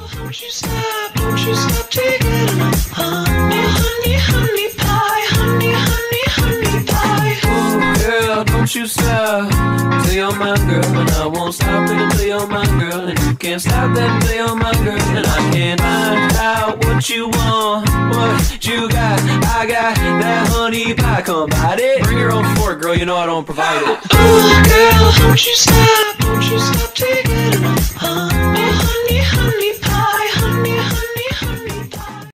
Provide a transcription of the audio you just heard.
Don't you stop, don't you stop taking enough. Honey, honey, honey pie, honey, honey, honey pie. Oh girl, don't you stop till you're my girl, and I won't stop till you're my girl, and you can't stop that till you're my girl, and I can't find out what you want, what you got. I got that honey pie, come bite it. Bring your own fork, girl, you know I don't provide it. Oh girl, don't you stop taking enough.